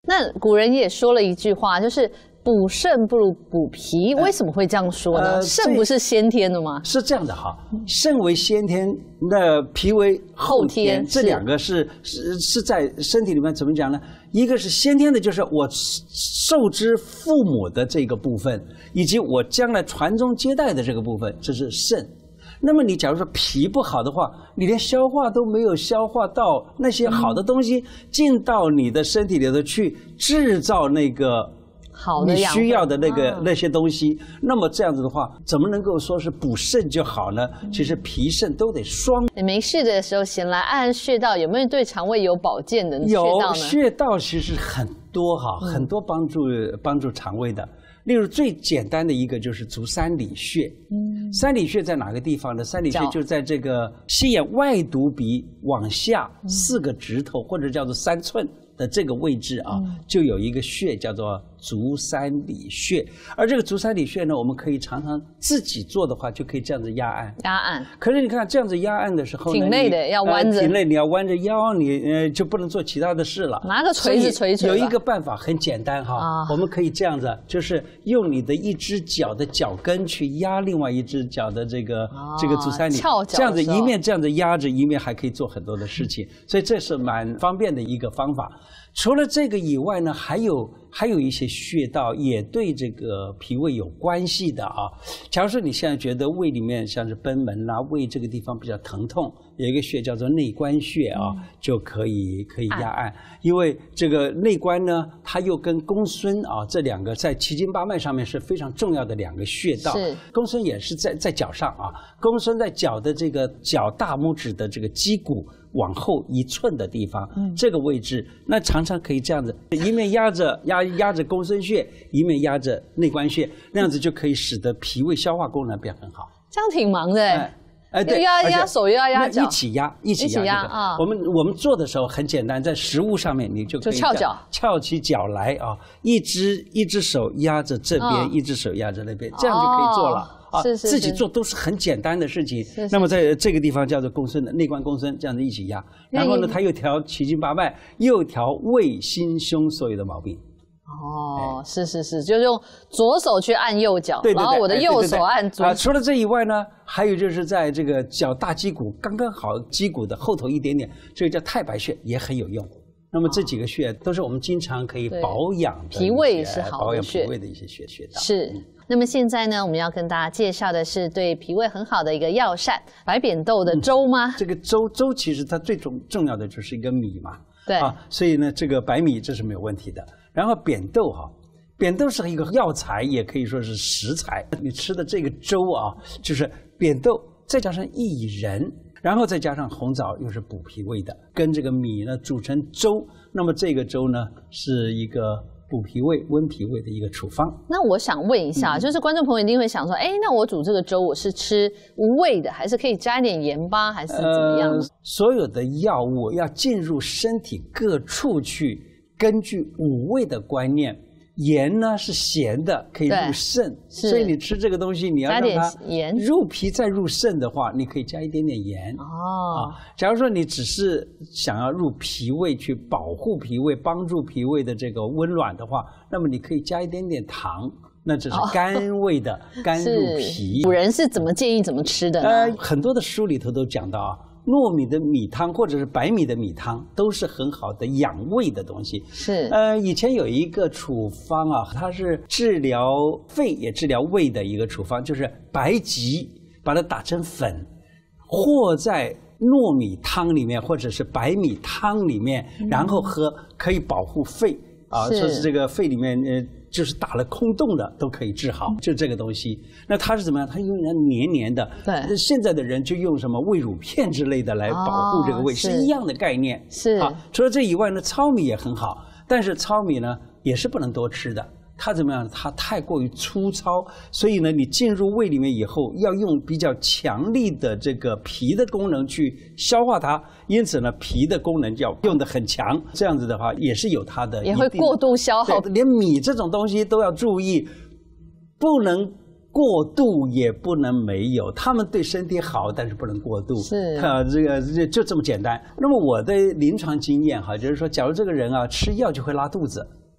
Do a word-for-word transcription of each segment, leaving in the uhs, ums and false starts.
那古人也说了一句话，就是补肾不如补脾，为什么会这样说呢？呃、肾不是先天的吗？ 是这样的哈，肾为先天，那脾为后天，后天这两个是是是在身体里面怎么讲呢？一个是先天的，就是我受之父母的这个部分，以及我将来传宗接代的这个部分，这是肾。那么你假如说脾不好的话，你连消化都没有消化到那些好的东西进到你的身体里头去，制造那个好的你需要的那个、 啊、 那些东西。那么这样子的话，怎么能够说是补肾就好呢？其实脾肾都得双。 你没事的时候先来按按穴道，有没有对肠胃有保健的穴道呢？ 有穴道其实很多哈，很多帮助帮助肠胃的。例如最简单的一个就是足三里穴。嗯，三里穴在哪个地方呢？三里穴就在这个膝眼外肚皮往下四个指头，或者叫做三寸的这个位置啊，就有一个穴叫做足三里穴。而这个足三里穴呢，我们可以常常自己做的话，就可以这样子压按。 压按。可是你看这样子压按的时候呢， 挺累的，要弯着。 挺累，你要弯着腰，你呃就不能做其他的事了。 拿个锤子锤锤。 有一个办法很简单哈，啊、我们可以这样子，就是用你的一只脚的脚跟去压另外一只脚的这个、啊、这个足三里， 翘脚这样子一面这样子压着，一面还可以做很多的事情，所以这是蛮方便的一个方法。除了这个以外呢，还有还有一些穴道也对这个脾胃有关系的啊。假如说你现在觉得胃里面像是贲门啦、胃这个地方比较疼痛，有一个穴叫做内关穴啊，嗯、就可以可以压按。因为这个内关呢，它又跟公孙啊这两个在奇经八脉上面是非常重要的两个穴道。 是公孙也是在在脚上啊，公孙在脚的这个脚大拇指的这个肌骨往后一寸的地方，嗯、这个位置，那常常可以这样子，一面压着压压着公孙穴，一面压着内关穴，那样子就可以使得脾胃消化功能变很好。 这样挺忙的哎。 哎，对， 压压手又要压脚， 一起压，一起压、这个。 压啊！ 我们我们做的时候很简单，在食物上面你就可以就翘脚， 翘起脚来啊，一只一只手压着这边，哦、一只手压着那边，这样就可以做了。 哦、啊，是是是， 自己做都是很简单的事情。是是那么在这个地方叫做公孙的内关公孙，这样子一起压，然后呢，它又调奇经八脉，又调胃心胸所有的毛病。 哦，是是是，就用左手去按右脚， 对对对， 然后我的右手按左手。 啊，除了这以外呢，还有就是在这个脚大肌骨刚刚好肌骨的后头一点点，这个叫太白穴也很有用。那么这几个穴都是我们经常可以保养的脾胃是好的保养脾胃的一些穴穴道。 是。嗯，那么现在呢，我们要跟大家介绍的是对脾胃很好的一个药膳——白扁豆的粥吗？嗯、 这个粥粥其实它最重重要的就是一个米嘛。 对啊，所以呢，这个白米这是没有问题的。然后扁豆哈，扁豆是一个药材，也可以说是食材。你吃的这个粥啊，就是扁豆再加上薏仁，然后再加上红枣，又是补脾胃的，跟这个米呢煮成粥。那么这个粥呢，是一个补脾胃、温脾胃的一个处方。那我想问一下，嗯、就是观众朋友一定会想说，哎，那我煮这个粥，我是吃无味的，还是可以加一点盐巴，还是怎么样？呃、 所有的药物要进入身体各处去，根据五味的观念，盐呢是咸的，可以入肾，所以你吃这个东西，你要让它入脾再入肾的话，你可以加一点点盐。哦，啊，假如说你只是想要入脾胃去保护脾胃、帮助脾胃的这个温暖的话，那么你可以加一点点糖。那这是甘味的，哦、甘入脾。 古人是怎么建议怎么吃的呢？ 呃，很多的书里头都讲到啊。糯米的米汤或者是白米的米汤都是很好的养胃的东西。 是， 呃，以前有一个处方啊，它是治疗肺也治疗胃的一个处方，就是白及，把它打成粉，和在糯米汤里面或者是白米汤里面，嗯、然后喝，可以保护肺啊，说是这个肺里面呃。就是打了空洞的都可以治好，就这个东西。那它是怎么样？它用那黏黏的。 对。 现在的人就用什么胃乳片之类的来保护这个胃，哦、是, 是一样的概念。 是啊。 除了这以外呢，糙米也很好，但是糙米呢也是不能多吃的。它怎么样？它太过于粗糙，所以呢，你进入胃里面以后，要用比较强力的这个脾的功能去消化它。因此呢，脾的功能要用得很强。这样子的话，也是有它的， 也会过度消耗。 连米这种东西都要注意，不能过度，也不能没有。它们对身体好，但是不能过度。 是啊，这个这就这么简单。那么我的临床经验哈，就是说，假如这个人啊吃药就会拉肚子。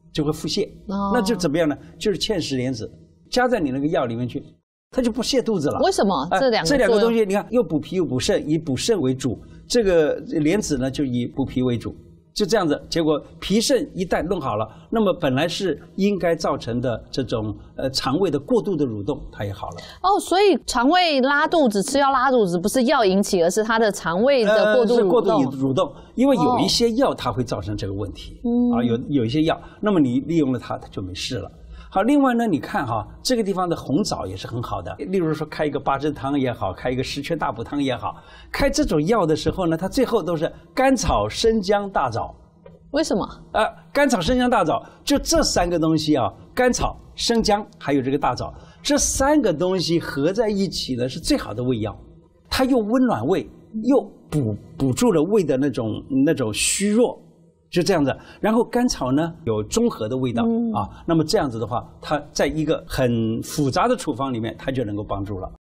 就会腹泻。 哦、 那就怎么样呢？就是芡实莲子加在你那个药里面去，它就不泻肚子了。 为什么？ 呃、 这两个这两个东西，你看又补脾又补肾，以补肾为主。这个莲子呢，就以补脾为主。就这样子，结果脾肾一旦弄好了，那么本来是应该造成的这种呃肠胃的过度的蠕动，它也好了。 哦，所以肠胃拉肚子，吃药拉肚子不是药引起，而是它的肠胃的过度蠕动。呃、是过度蠕动，因为有一些药它会造成这个问题。哦、啊，有有一些药，那么你利用了它，它就没事了。好，另外呢，你看哈，这个地方的红枣也是很好的。例如说，开一个八珍汤也好，开一个十全大补汤也好，开这种药的时候呢，它最后都是甘草、生姜、大枣。 为什么？ 啊、呃，甘草、生姜、大枣，就这三个东西啊，甘草、生姜还有这个大枣，这三个东西合在一起呢，是最好的胃药。它又温暖胃，又补补助了胃的那种那种虚弱。就这样子，然后甘草呢有中和的味道、嗯、啊，那么这样子的话，它在一个很复杂的处方里面，它就能够帮助了。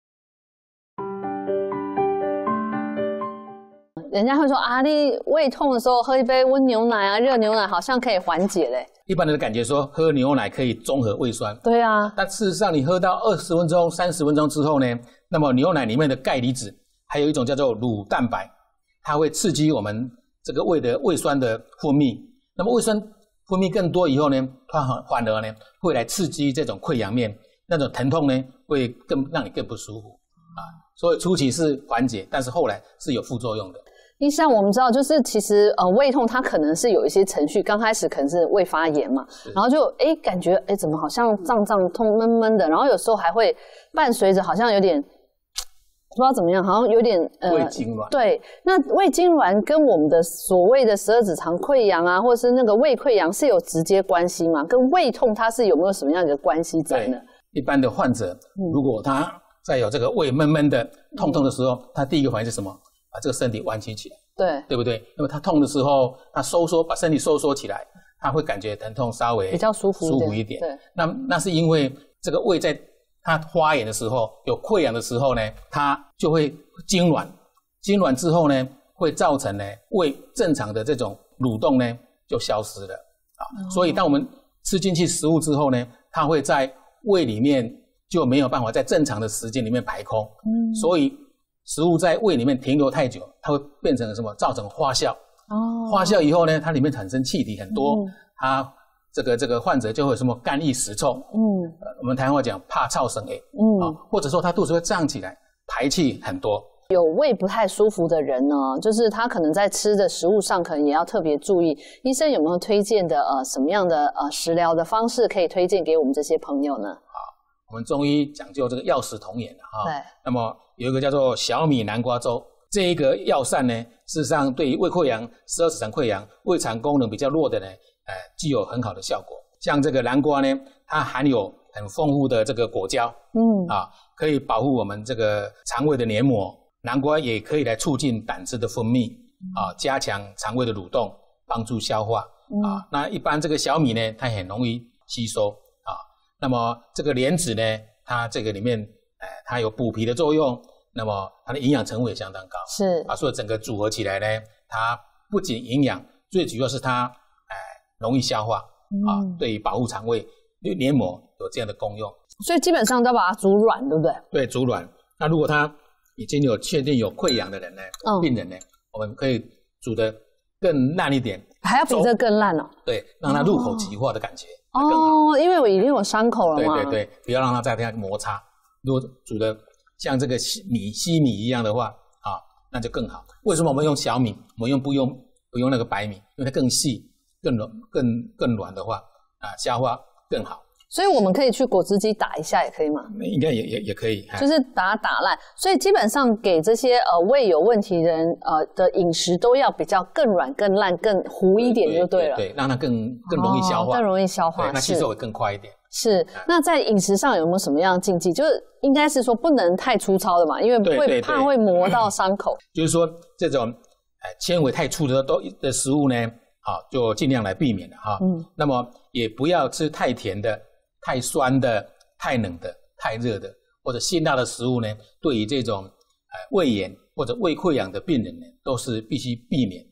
人家会说啊，你胃痛的时候喝一杯温牛奶啊，热牛奶好像可以缓解嘞。 一般人的感觉说喝牛奶可以中和胃酸， 对啊， 但事实上你喝到二十分钟、三十分钟之后呢，那么牛奶里面的钙离子，还有一种叫做乳蛋白，它会刺激我们这个胃的胃酸的分泌，那么胃酸分泌更多以后呢，它反而呢会来刺激这种溃疡面，那种疼痛呢会更让你更不舒服啊。所以初期是缓解，但是后来是有副作用的。 医生，我们知道就是其实呃胃痛它可能是有一些程序，刚开始可能是胃发炎嘛，然后就哎感觉哎怎么好像胀胀痛闷闷的，然后有时候还会伴随着好像有点。不知道怎么样，好像有点呃， 胃痉挛。 对，那胃痉挛跟我们的所谓的十二指肠溃疡啊，或者是那个胃溃疡是有直接关系吗？跟胃痛它是有没有什么样的关系在呢？ 一般的患者，嗯、如果他在有这个胃闷闷的、痛痛的时候，嗯、他第一个反应是什么？把这个身体弯曲起来， 对， 对不对？因为他痛的时候，他收缩，把身体收缩起来，他会感觉疼痛稍微比较舒服舒服一点。 对， 那那是因为这个胃在它发炎的时候，有溃疡的时候呢，它就会痉挛，痉挛之后呢，会造成呢胃正常的这种蠕动呢就消失了啊。哦、所以当我们吃进去食物之后呢，它会在胃里面就没有办法在正常的时间里面排空，嗯，所以食物在胃里面停留太久，它会变成什么？造成发酵。哦，发酵以后呢，它里面产生气体很多，嗯、它。这个这个患者就会有什么肝郁实臭，嗯、呃，我们台湾话讲怕臭生诶，嗯、啊，或者说他肚子会胀起来，排气很多。 有胃不太舒服的人呢，就是他可能在吃的食物上可能也要特别注意。医生有没有推荐的呃什么样的呃食疗的方式可以推荐给我们这些朋友呢？ 好，我们中医讲究这个药食同源的哈。 对。 那么有一个叫做小米南瓜粥，这一个药膳呢，事实上对于胃溃疡、十二指肠溃疡、胃肠功能比较弱的呢。呃，具有很好的效果。像这个南瓜呢，它含有很丰富的这个果胶，嗯，啊，可以保护我们这个肠胃的黏膜。南瓜也可以来促进胆汁的分泌，啊，加强肠胃的蠕动，帮助消化。嗯、啊，那一般这个小米呢，它很容易吸收。啊，那么这个莲子呢，它这个里面，呃，它有补脾的作用，那么它的营养成分也相当高。 是啊， 所以整个组合起来呢，它不仅营养，最主要是它。容易消化、嗯、啊，对于保护肠胃、黏膜有这样的功用， 所以基本上都要把它煮软，对不对？ 对，煮软。那如果他已经有确定有溃疡的人呢，嗯、病人呢，我们可以煮得更烂一点， 还要比这更烂哦。 对，让它入口即化的感觉哦，因为我已经有伤口了嘛。 对对对，不要让它在这样摩擦。如果煮的像这个米稀米一样的话，啊，那就更好。为什么我们用小米？我们用不用不用那个白米？因为它更细。更软、更更软的话，啊，消化更好。 所以我们可以去果汁机打一下，也可以吗？ 应该也也也可以， 就是把它打烂。所以基本上给这些呃胃有问题的人呃的饮食都要比较更软、更烂、更糊一点就对了。 对，对对让它更更容易消化， 哦、更容易消化， 那吸收也更快一点。 是。那在饮食上有没有什么样的禁忌？就是应该是说不能太粗糙的嘛，因为会对对对怕会磨到伤口。 就是说这种呃纤维太粗的都的食物呢。好，就尽量来避免了哈。嗯，那么也不要吃太甜的、太酸的、太冷的、太热的，或者辛辣的食物呢。对于这种呃胃炎或者胃溃疡的病人呢，都是必须避免啊，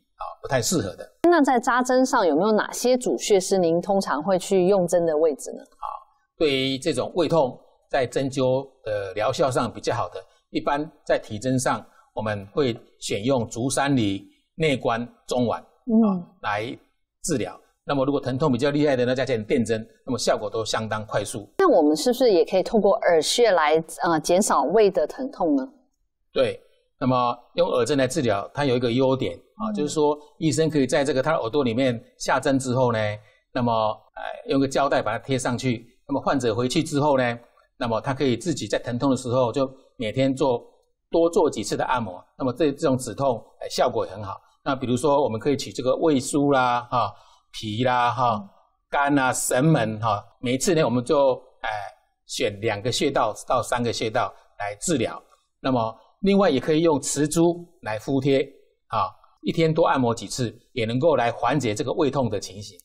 不太适合的。 那在扎针上有没有哪些主穴是您通常会去用针的位置呢？ 啊，对于这种胃痛，在针灸的疗效上比较好的，一般在体针上我们会选用足三里、内关、中脘啊来治疗。那么如果疼痛比较厉害的呢，再加点电针，那么效果都相当快速。 那我们是不是也可以透过耳穴来呃减少胃的疼痛呢？ 对，那么用耳针来治疗，它有一个优点啊，嗯、就是说医生可以在这个他的耳朵里面下针之后呢，那么呃用个胶带把它贴上去，那么患者回去之后呢，那么他可以自己在疼痛的时候就每天做多做几次的按摩，那么这这种止痛、呃、效果也很好。那比如说我们可以取这个胃腧啦、哈、脾啦、哈、肝啊、神门哈，每一次呢我们就呃选两个穴道到三个穴道来治疗。那么另外也可以用磁珠来敷贴啊，一天多按摩几次，也能够来缓解这个胃痛的情形。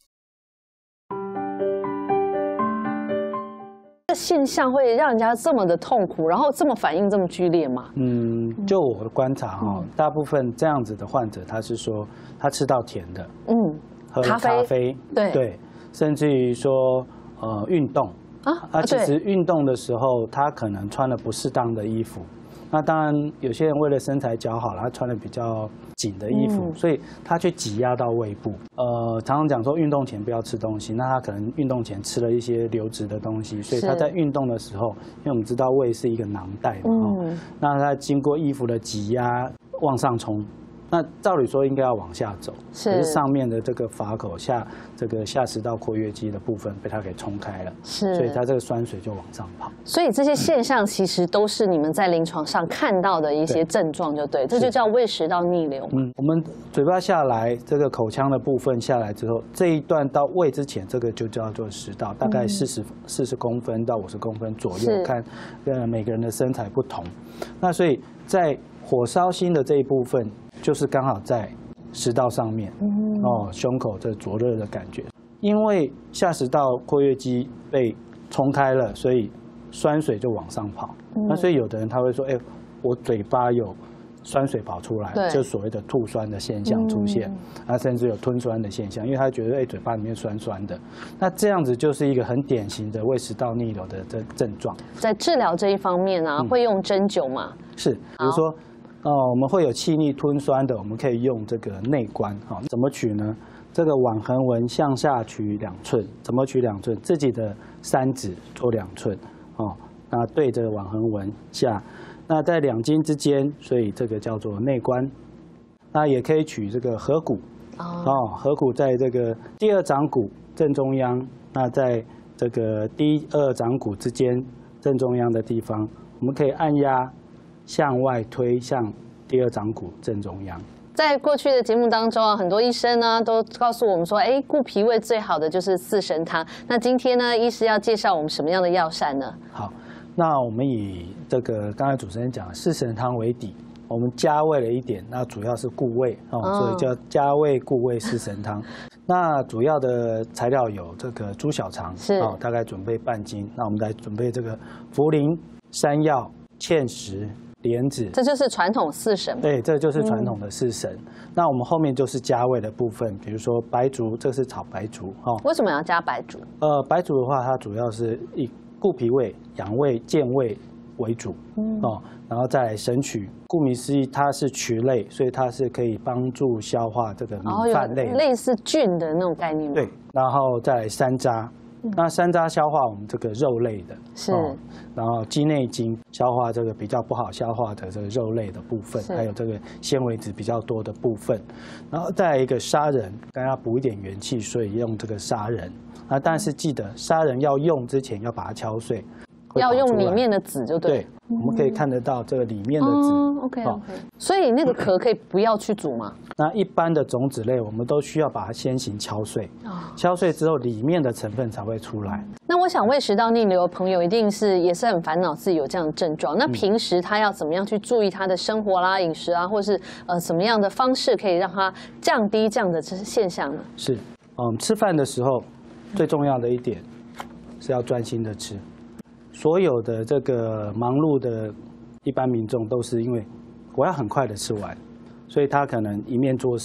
这现象会让人家这么的痛苦，然后这么反应这么剧烈吗？ 嗯，就我的观察哈、哦，嗯、大部分这样子的患者，他是说他吃到甜的，嗯，喝咖啡，咖啡对对，甚至于说呃运动啊，啊，其实运动的时候他可能穿了不适当的衣服。那当然，有些人为了身材姣好了，他穿了比较紧的衣服，嗯、所以他去挤压到胃部。呃，常常讲说运动前不要吃东西，那他可能运动前吃了一些流质的东西，所以他在运动的时候，因为我们知道胃是一个囊袋嘛，嗯、那他经过衣服的挤压往上冲。那照理说应该要往下走，可是上面的这个法口下这个下食道括约肌的部分被它给冲开了，是，所以它这个酸水就往上跑。 所以这些现象其实都是你们在临床上看到的一些症状，就对，这就叫胃食道逆流。 嗯，我们嘴巴下来，这个口腔的部分下来之后，这一段到胃之前，这个就叫做食道，大概四十四十公分到五十公分左右，看呃每个人的身材不同。那所以在火烧心的这一部分。就是刚好在食道上面，嗯、哦，胸口这灼热的感觉，因为下食道括约肌被冲开了，所以酸水就往上跑。嗯、那所以有的人他会说，哎、欸，我嘴巴有酸水跑出来，就所谓的吐酸的现象出现，嗯、啊，甚至有吞酸的现象，因为他觉得哎、欸，嘴巴里面酸酸的，那这样子就是一个很典型的胃食道逆流的这症状。 在治疗这一方面啊，嗯、会用针灸吗？ 是，比如说。哦，我们会有气逆吞酸的，我们可以用这个内关。好、哦，怎么取呢？这个腕横纹向下取两寸，怎么取两寸？自己的三指做两寸，哦，那对着腕横纹下，那在两筋之间，所以这个叫做内关。那也可以取这个合谷，哦，合谷在这个第二掌骨正中央，那在这个第二掌骨之间正中央的地方，我们可以按压。向外推向第二掌骨正中央。 在过去的节目当中啊，很多医生呢都告诉我们说，哎，顾脾胃最好的就是四神汤。那今天呢，医师要介绍我们什么样的药膳呢？ 好，那我们以这个刚才主持人讲的四神汤为底，我们加味了一点，那主要是固胃哦，哦所以叫加味固胃四神汤。那主要的材料有这个猪小肠，是哦，大概准备半斤。那我们来准备这个茯苓、山药、芡实。莲子， 这就是传统四神。 对，这就是传统的四神。嗯、那我们后面就是加味的部分，比如说白术，这是炒白术哦。 为什么要加白术？ 呃，白术的话，它主要是以固脾胃、养胃、健胃为主，嗯、哦，然后再来神曲。顾名思义，它是曲类，所以它是可以帮助消化这个米饭类的， 哦、类似菌的那种概念吗？ 对，然后再来山楂。那山楂消化我们这个肉类的， 是， 哦、然后鸡内金消化这个比较不好消化的这个肉类的部分，还有这个纤维质比较多的部分，然后再来一个砂仁，刚要补一点元气，所以用这个砂仁。啊，但是记得砂仁要用之前要把它敲碎， 要用里面的籽就对。 对，嗯、我们可以看得到这个里面的籽。 哦 OK OK。所以那个壳可以不要去煮吗？ 那一般的种子类，我们都需要把它先行敲碎，哦、敲碎之后里面的成分才会出来。 那我想胃食道逆流的朋友一定是也是很烦恼自己有这样的症状。那平时他要怎么样去注意他的生活啦、饮食啊，或是呃什么样的方式可以让他降低这样的现象呢？ 是，嗯，吃饭的时候最重要的一点是要专心的吃。所有的这个忙碌的一般民众都是因为我要很快的吃完，所以他可能一面做事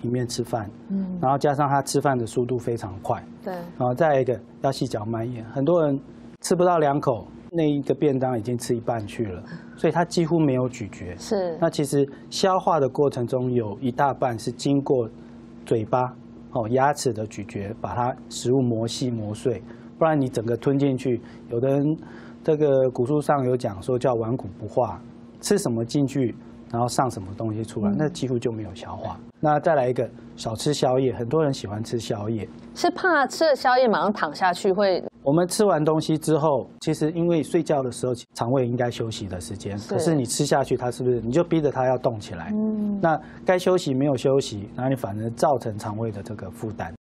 一面吃饭，嗯，然后加上他吃饭的速度非常快， 对， 然后再一个要细嚼慢咽，很多人吃不到两口，那一个便当已经吃一半去了，所以他几乎没有咀嚼。 是， 那其实消化的过程中有一大半是经过嘴巴哦牙齿的咀嚼，把它食物磨细磨碎，不然你整个吞进去，有的人这个古书上有讲说叫顽固不化，吃什么进去，然后上什么东西出来，那几乎就没有消化。那再来一个，少吃宵夜，很多人喜欢吃宵夜， 是怕吃了宵夜马上躺下去会。 我们吃完东西之后，其实因为睡觉的时候肠胃应该休息的时间，可是你吃下去，它是不是你就逼着它要动起来？嗯，那该休息没有休息，然后你反而造成肠胃的这个负担。